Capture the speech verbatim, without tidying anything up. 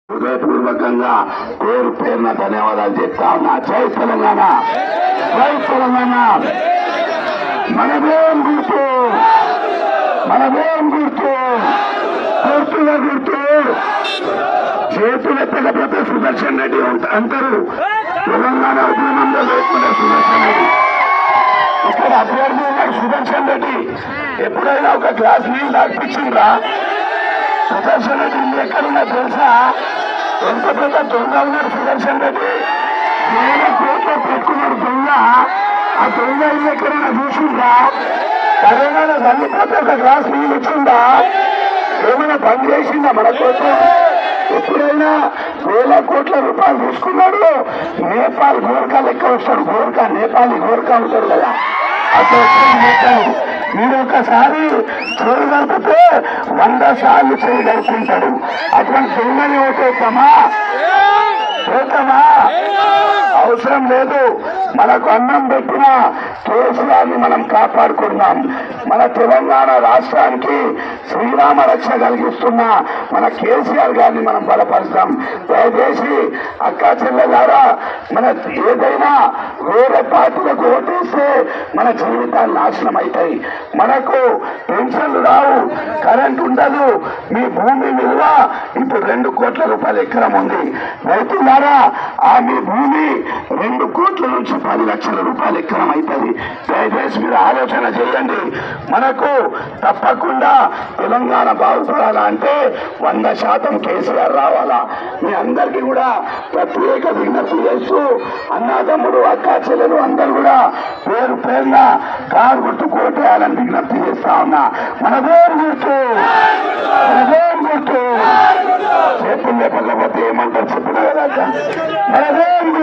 హృదయపూర్వకంగా పేరు పేరున ధన్యవాదాలు చెప్తా ఉన్నా. జై తెలంగాణ, జై తెలంగాణ. మనదేం గుర్తు, మనదేం గుర్తు, గుర్తుగా గుర్తు. చేతులు ఎత్తకపోతే సుదర్శన్ రెడ్డి అంటారు. తెలంగాణ ఉద్యమంలో లేకుండా సుదర్శన్ రెడ్డి, ఇక్కడ అభ్యర్థి ఉన్నాడు సుదర్శన్ రెడ్డి. ఎప్పుడైనా ఒక గ్లాస్ నీళ్ళు తాగిపించిండ్రా? సుదర్శన్ రెడ్డి ఇల్లు ఎక్కడున్నా తెలుసా? ఎంత పెద్ద దొంగ ఉన్నాడు సుదర్శన్ రెడ్డి. వేల కోట్లు పెట్టుకున్నాడు దొంగ. ఆ దొంగ ఇల్లు ఎక్కడైనా చూసిందా? కరోనా చల్లిపోతే ఒక గ్లాస్ నీళ్ళు ఇచ్చిందా? ఏమైనా పని చేసిందా మన కోసం? ఎప్పుడైనా వేల కోట్ల రూపాయలు తీసుకున్నాడు. నేపాల్ గోర్ఖా లెక్క వస్తాడు. గోర్ఖా నేపాలి గోర్ఖా ఉంటాడు కదా, అట్లా వచ్చాడు. మీరు ఒకసారి చేయి గడిపితే వంద సార్లు చేయి గడుపుకుంటాడు. అటువంటి దొంగని ఓటేద్దామా? పోతామా? అవసరం లేదు. మనకు అన్నం పెట్టిన కేసీఆర్ని మనం కాపాడుకుందాం. మన తెలంగాణ రాష్ట్రానికి శ్రీరామ రక్ష కలిగిస్తున్న మన కేసీఆర్ గారిని మనం బలపరుస్తాం. దయచేసి అక్కా చెల్లెలారా, మన ఏదైనా వేరే పార్టీలకు ఓటేస్తే మన జీవితాలు నాశనం అవుతాయి. మనకు పెన్షన్లు రావు, కరెంట్ ఉండదు. మీ భూమి విలువ ఇప్పుడు రెండు కోట్ల రూపాయలు ఎకరం ఉంది. రైతులారా, ఆ మీ భూమి రెండు కోట్ల నుంచి పది లక్షల రూపాయలు ఎకరం అవుతుంది. దయచేసి మీరు ఆలోచన చేయండి. మనకు తప్పకుండా తెలంగాణ బాగుపడాలా అంటే వంద శాతం కేసీఆర్ రావాలా. మీ అందరికీ కూడా ప్రత్యేక విజ్ఞప్తి చేస్తూ, అన్నాదమ్ముడు అక్కా చెల్లెలు అందరూ కూడా పేరు పేరున కారు గుర్తు కోటేయాలని విజ్ఞప్తి చేస్తా ఉన్నా. మనదేం గుర్తు, మనదేం గుర్తు. చేతులు లేకపోతే ఏమంటారు చెప్పిన కదా, మనదేం